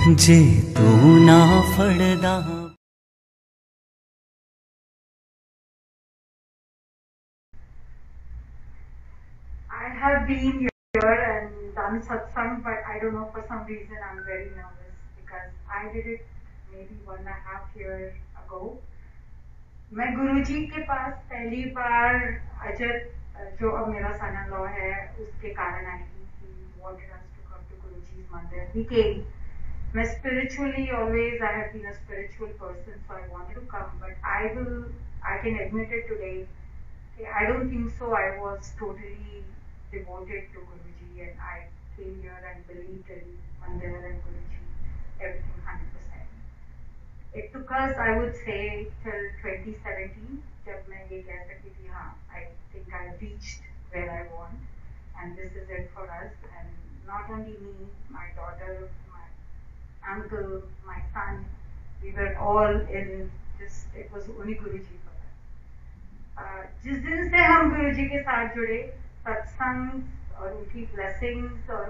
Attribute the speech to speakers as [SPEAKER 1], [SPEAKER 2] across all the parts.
[SPEAKER 1] जे तू ना फड़दा।
[SPEAKER 2] I have been here and done satsang, but I don't know, for some reason I'm very nervous because I did it maybe 1.5 years ago. मैं गुरुजी के पास पहली बार अजत, जो अब मेरा सन इन लॉ है, उसके कारण आई थी कि wanted us to come to Guruji's mandir. We came. मैं spiritually always I have been a spiritual person, so I wanted to come, but I can admit it today. I don't think so. I was totally devoted to Guruji, and I came here and believed in Mandir and Guruji, everything 100%. It took us, I would say, till 2017, जब मैं ये कह सकती थी, हाँ, I think I reached where I want, and this is it for us. And not only me, my daughter, my uncle, my son, we were all in this. It was only Guruji for us. जिस दिन से हम गुरुजी के साथ जुड़े, सत्संग और उनकी ब्लेसिंग्स और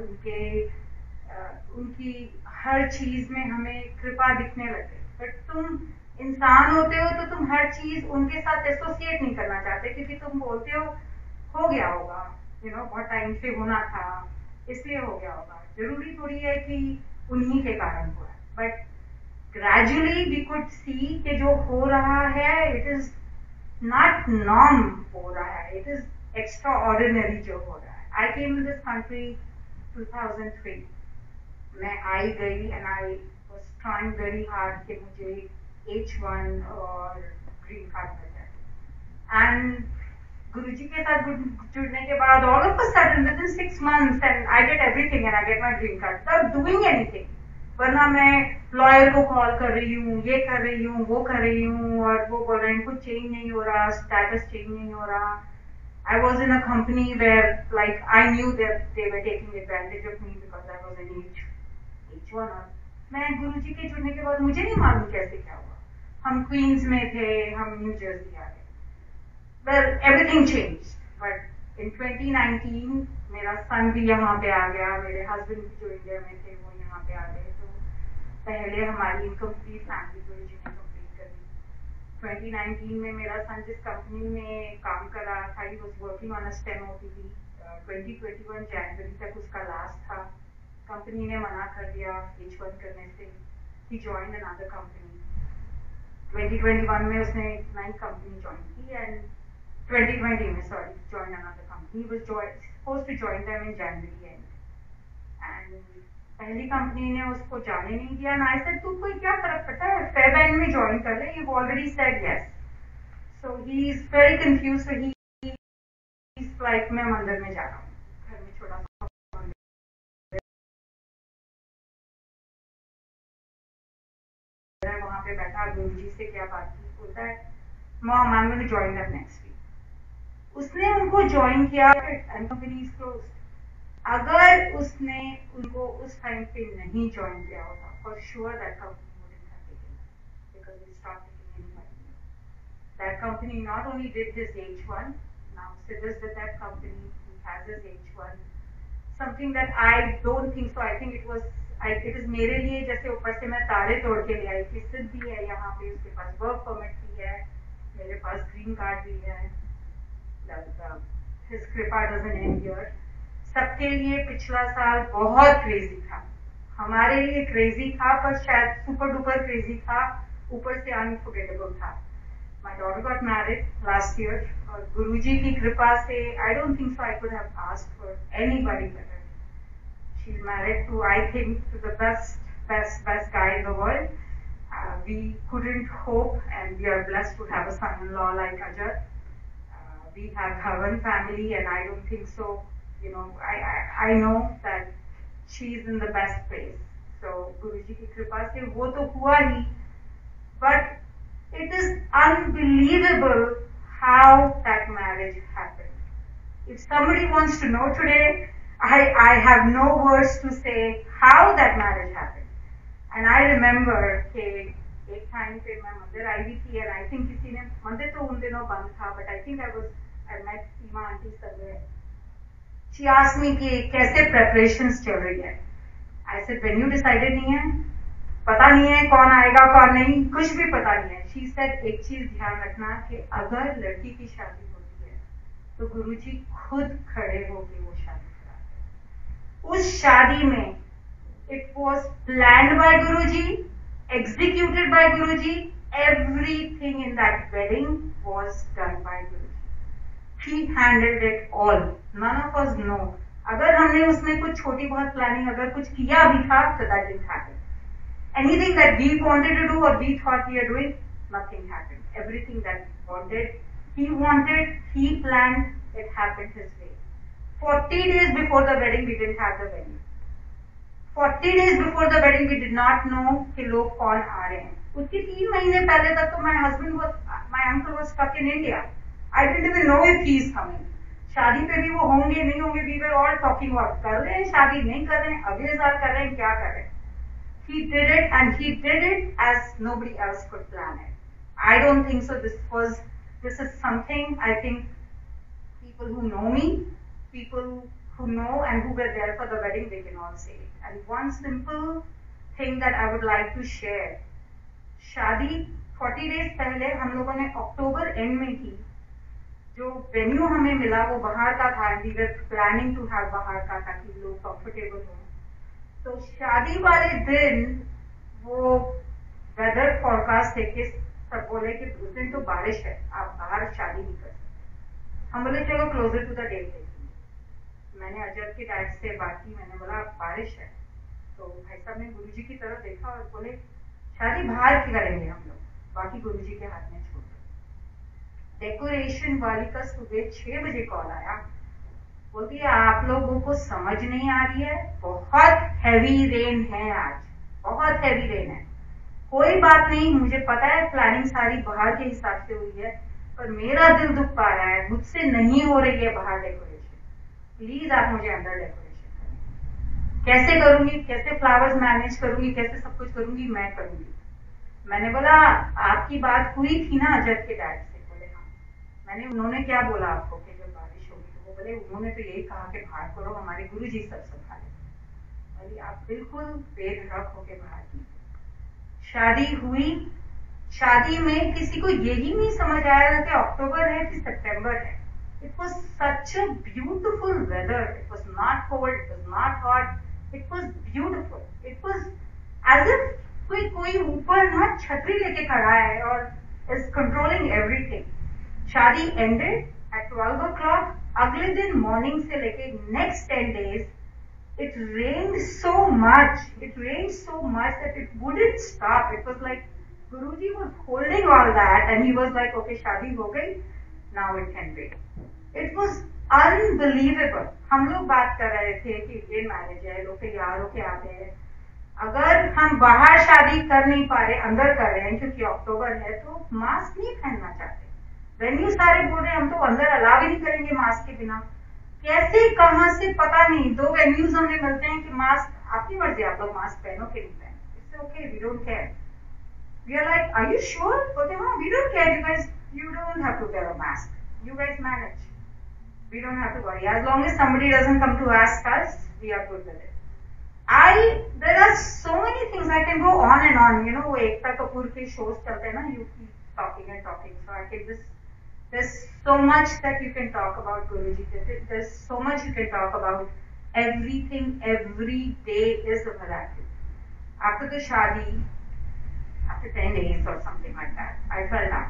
[SPEAKER 2] उनकी हर चीज में हमें कृपा दिखने लगे। बट तुम इंसान होते हो तो तुम हर चीज उनके साथ एसोसिएट नहीं करना चाहते, क्योंकि तुम बोलते हो गया होगा, बहुत टाइम से होना था इसलिए हो गया होगा। जरूरी थोड़ी है कि उन्हीं के कारण हुआ है, but gradually we could see कि जो हो रहा है, इट इज नॉट नॉर्म हो रहा है, इट इज एक्स्ट्रा ऑर्डिनरी जो हो रहा है। आई केम इन दिस कंट्री 2003, मैं आई गई and I was trying very hard कि मुझे H1 और ग्रीन कार्ड मिल जाए। एंड गुरुजी के साथ जुड़ने के बाद all of a sudden within इन 6 months and I did everything and I get my green card without doing anything. वरना मैं लॉयर को कॉल कर रही हूँ, ये कर रही हूँ, वो कर रही हूँ, और वो बोल रहे हैं कुछ चेंज नहीं हो रहा, स्टेटस चेंज नहीं हो रहा। I was in a company where, like, I knew that they were taking advantage of me because I was an H1. मैं गुरुजी के जुड़ने के बाद मुझे नहीं मालूम कैसे क्या हुआ। हम क्वींस में थे, हम न्यू जर्सी आ गए। Well, everything changed. But in 2019, मेरा सन भी यहाँ पे आ गया, मेरे हस्बैंड भी जो इंडिया में थे वो यहाँ पे आ गए। तो पहले हमारी इनकम्प्लीट फैमिली गुरुजी ने कंप्लीट कर दी। 2019 में मेरा सन जिस कंपनी में काम कर रहा था, he was working on a STEM OPD. 2021 जनवरी तक उसका लास्ट था। कंपनी ने मना कर दिया H1 करने से। He joined another company. 2021 में उसने एक नई कंपनी ज्वाइन की, एंड 2020 में joined another company. He was supposed to join them in January end. And पहली कंपनी ने उसको जाने नहीं दिया। I said, तू कोई क्या फर्क पड़ता है, Feb end में ज्वाइन कर ले, you've already said yes. So he is very confused. So he's like, मैं मंदिर में जा रहा हूँ, घर में छोटा सा मंदिर है, वहाँ पे बैठा गुरुजी से क्या बात की, बोलता है mom I am going to join them next week. उसने उनको ज्वाइन किया एंड कंपनी इज क्लोज्ड। अगर उसने उनको उस टाइम पे नहीं ज्वाइन किया होता, for sure that company wouldn't have taken him, because they stopped taking anybody new. That company not only did his H1, now Siddhis with that company, he has his H1. Something that I don't think so. I think it is मेरे लिए जैसे ऊपर से मैं तारे तोड़ के ले आई थी। सिद्ध भी है यहाँ पे, उसके पास वर्क परमिट भी है, मेरे पास ग्रीन कार्ड भी है। His कृपा doesn't end here. सबके लिए पिछला साल बहुत क्रेजी था, हमारे लिए क्रेजी था, पर शायद सुपर डुपर क्रेजी था, ऊपर से अनफॉरगेटेबल था। My daughter got married last year, और गुरुजी की कृपा से I don't think so I could have asked for anybody better. She's married to, I think, to the best guy in the world. We couldn't hope, and we are blessed to have a son-in-law like Ajat. We have Bhavan family, and I don't think so. I know that she's in the best place. So Guruji की कृपा से वो तो हुआ ही, but it is unbelievable how that marriage happened. If somebody wants to know today, I have no words to say how that marriage happened. And I remember कि एक time पे मैं मंदिर आई हुई थी, and I think किसी ने, मंदिर तो उन दिनों बंद था, but I think I met Seema aunty somewhere. She asked me कि कैसे preparations चल रही है। I said, venue decided नहीं है, पता नहीं है कौन आएगा कौन नहीं, कुछ भी पता नहीं है। शी सेड एक चीज ध्यान रखना कि अगर लड़की की शादी होती है तो गुरुजी खुद खड़े होके वो शादी कराते। उस शादी में it was planned by Guruji, executed by Guruji, everything in that wedding was done by Guruji. He handled it all. None of us know. अगर हमने उसमें कुछ छोटी बहुत प्लानिंग अगर कुछ किया भी था तो that didn't happen. Anything that we wanted to do or we thought we are doing, nothing happened. Everything that he wanted, he planned, it happened his way. 40 days before the wedding, we didn't have the venue. 40 days before the wedding, we did not know कि लोग कौन आ रहे हैं. उसके 3 महीने पहले तक तो my uncle was stuck in India. I didn't even know if he is coming. शादी पे भी वो होंगे नहीं होंगे, we were all talking about कर रहे हैं शादी, नहीं कर रहे हैं, अगले साल कर रहे हैं, क्या कर रहे हैं. He did it, and he did it as nobody else could plan it. I don't think so. This is something I think people who know me, people who know and who were there for the wedding, they can all say it. And one simple thing that I would like to share. शादी 40 days पहले हम लोगों ने October and में की. जो venue हमें मिला वो बाहर का था. We were planning to have बाहर का ताकि लोग कंफर्टेबल हो. तो शादी वाले दिन वो वेदर फोरकास्ट थे कि सब बोले कि उस दिन तो बारिश है, आप बाहर शादी नहीं कर सकते. हम बोले चलो क्लोजर टू द डेट देखेंगे. मैंने अजय के डैड से बात की. मैंने बोला बारिश है. तो भाई साहब ने गुरुजी की तरफ देखा और बोले शादी बाहर की करेंगे हम लोग, बाकी गुरुजी के हाथ में छोड़ दो. डेकोरेशन वाली का सुबह 6 बजे कॉल आया. बोलती है आप लोगों को समझ नहीं आ रही है, बहुत हैवी रेन है आज, बहुत हैवी रेन है. कोई बात नहीं, मुझे पता है प्लानिंग सारी बाहर के हिसाब से हुई है, पर मेरा दिल दुख पा रहा है, मुझसे नहीं हो रही है बाहर डेकोरेशन. प्लीज आप मुझे अंदर डेकोरेशन. कैसे करूंगी, कैसे फ्लावर्स मैनेज करूंगी, कैसे सब कुछ करूंगी, मैं करूंगी. मैंने बोला आपकी बात हुई थी ना अजय के डैड से. बोले हाँ. मैंने उन्होंने क्या बोला आपको कि जब बारिश होगी? तो वो बोले उन्होंने तो यही कहा कि बाहर करो, हमारे गुरुजी सब संभाले. बोली आप बिल्कुल बेधड़क होके बाहर की. शादी हुई. शादी में किसी को यही नहीं समझ आया कि अक्टूबर है कि सितंबर है. It was such a beautiful weather. It was not cold, it was not hot. It was beautiful. It was as if कोई ऊपर ना छतरी लेके खड़ा है और is controlling everything. शादी ended at 12 o'clock. अगले दिन मॉर्निंग से लेके next 10 days it rained so much. It rained so much that it wouldn't stop. It was like Guruji was holding all that and he was like, okay, शादी हो गई, now it can wait. It was unbelievable. हम लोग बात कर रहे थे कि इंडियन मैरिज है, लोग तैयार होके आते हैं. अगर हम बाहर शादी कर नहीं पा रहे, अंदर कर रहे हैं क्योंकि अक्टूबर है, तो मास्क नहीं पहनना चाहते. वेन्यू सारे बोल रहे हैं हम तो अंदर अलाउ ही नहीं करेंगे मास्क के बिना. कैसे कहां से पता नहीं. 2 वेन्यूज हमें मिलते हैं कि मास्क आपकी मर्जी, आप लोग मास्क पहनो कि नहीं पहनो. It's okay, we don't care. We are like are you sure? बोलते हाँ we don't care, you don't have to wear a mask. You guys manage. We don't have to worry. As long as somebody doesn't come to ask us, we are good with it. There are so many things I can go on and on. You know, Ekta Kapoor ke shows chalte na, you keep talking and talking. So I can just, there's so much that you can talk about Guruji. There's so much you can talk about. Everything, every day is a miracle. After the shadi, after 10 days or something like that, I fell down.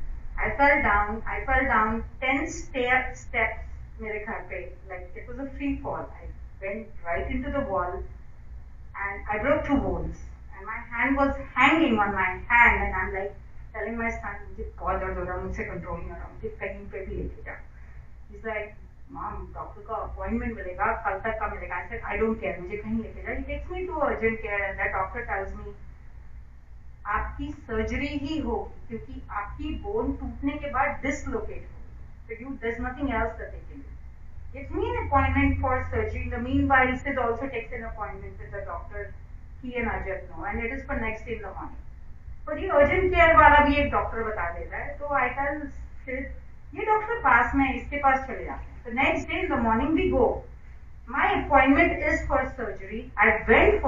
[SPEAKER 2] I fell down 10 steps मेरे घर पे. Like it was a free fall. I went right into the wall and I broke 2 bones. And my hand was hanging on my hand and I'm like telling my son, मुझे बहुत दर्द हो रहा है, मुझसे कंट्रोल नहीं हो रहा, मुझे कहीं पे भी लेके जा. He's like, Mom, डॉक्टर का अपॉइंटमेंट मिलेगा, कल तक का मिलेगा. I said, I don't care, मुझे कहीं लेके जा. He takes me to urgent care and that doctor tells me आपकी सर्जरी ही होगी क्योंकि आपकी बोन टूटने के बाद डिसलोकेट होगी. So there's nothing else that they can do. Gives me an appointment for surgery. In the meanwhile, Sid also takes an appointment with the doctor. He and Ajay know, and it is for next day in the morning. पर ये urgent care वाला भी एक doctor बता देता है. तो I tell Sid, ये डॉक्टर पास में है, इसके पास चले जाते हैं. The next day in the morning we go. My appointment is for surgery. I went for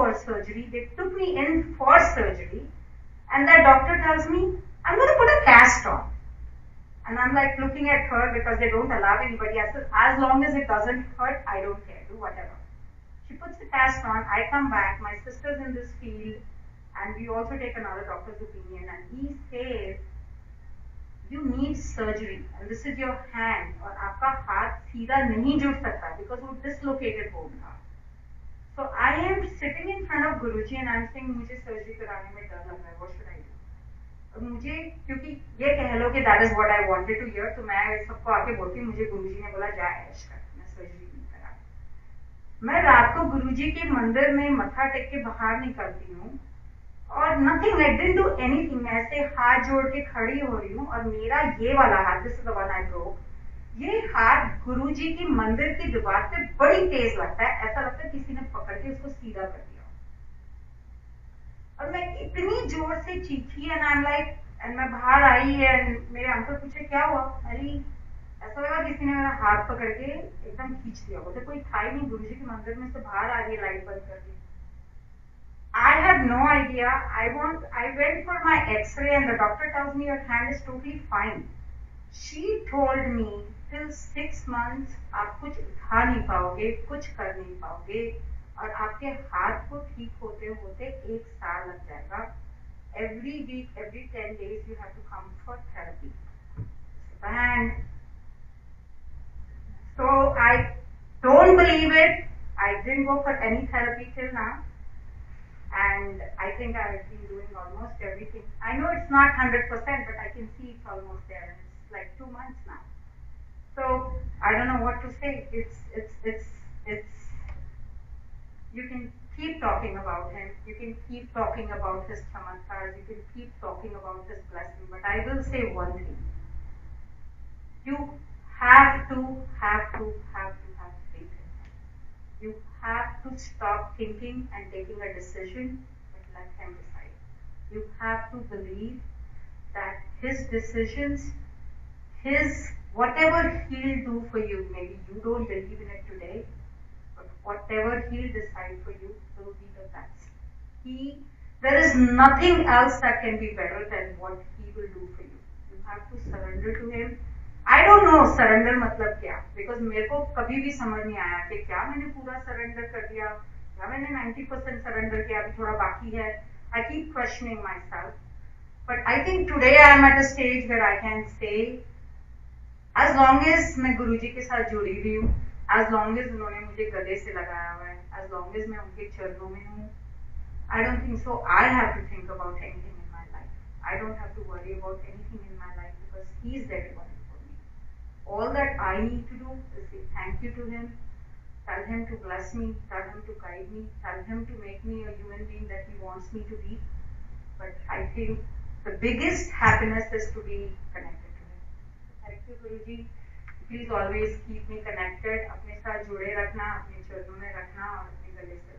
[SPEAKER 2] for surgery. They took me in for surgery, and that doctor tells me, I'm going to put a cast on. And I'm like looking at her because they don't allow anybody. I said, as long as it doesn't hurt, I don't care. Do whatever. She puts the cast on. I come back. My sister's in this field, and we also take another doctor's opinion. And he says, you need surgery, and this is your hand. और आपका हाथ सीधा नहीं जुड़ सकता because वो dislocated bone था. So I am sitting in front of Guruji and I am saying, मुझे surgery कराने में डर लग रहा है. What should I do? और मुझे क्योंकि ये कह लो कि that is what I wanted to hear, तो मैं सबको आके बोलती हूँ, मुझे गुरुजी ने बोला जा ऐश कर, मैं सर्जरी नहीं करा. मैं रात को गुरुजी के मंदिर में मत्था टेक के बाहर निकलती हूँ और nothing, I didn't do anything. मैं ऐसे हाथ जोड़ के खड़ी हो रही हूँ और मेरा ये वाला हाथ, this is the one I broke, ये हाथ गुरुजी की मंदिर की दीवार पे बड़ी तेज लगता है. ऐसा लगता है किसी ने पकड़ के उसको सीधा कर दिया. और मैं इतनी जोर से चीखी and I am like, and मैं बाहर आई एंड मेरे अंकल पूछे क्या हुआ. अरे ऐसा लगा किसी ने मेरा हाथ पकड़ के एकदम खींच दिया. बोलते कोई था ही नहीं, गुरुजी के मंदिर में से बाहर आ रही है लाइट बंद करके. I had no idea. I went for my X-ray and the doctor tells me your hand is totally fine. She told me till 6 months आप कुछ उठा नहीं पाओगे, कुछ कर नहीं पाओगे और आपके हाथ को ठीक होते होते 1 साल लग जाएगा. Every week, every 10 days you have to come for therapy. And so I don't believe it. I didn't go for any therapy till now. And I think I have been doing almost everything. I know it's not 100%, but I can see it's almost there. And it's like 2 months now. So I don't know what to say. It's. You can keep talking about him. You can keep talking about his chamatkars. You can keep talking about his blessing. But I will say one thing. You have to faith in him. You have to stop thinking and taking a decision, but let him decide. You have to believe that his decisions, whatever he'll do for you, maybe you don't believe in it today, but whatever he'll decide for you will be the best. There is nothing else that can be better than what he will do for you. You have to surrender to him. I don't know surrender मतलब क्या, because मेरे को कभी भी समझ नहीं आया कि क्या मैंने पूरा surrender कर दिया, क्या मैंने 90% surrender किया, अभी थोड़ा बाकी है. I keep questioning myself, but I think today I am at a stage where I can say, as long as मैं गुरुजी के साथ जुड़ी हुई हूँ, as long as उन्होंने मुझे गले से लगाया हुआ है, as long as मैं उनके चरणों में हूँ, I don't think so I have to think about anything in my life. I don't have to worry about anything in my life because he's there for me. All that I need to do is say thank you to him, tell him to bless me, tell him to guide me, tell him to make me a human being that he wants me to be. But I think the biggest happiness is to be connected to him. Thank you, Guruji. Please always keep me connected. अपने साथ जुड़े रखना, अपने चरणों में रखना और अपने गले से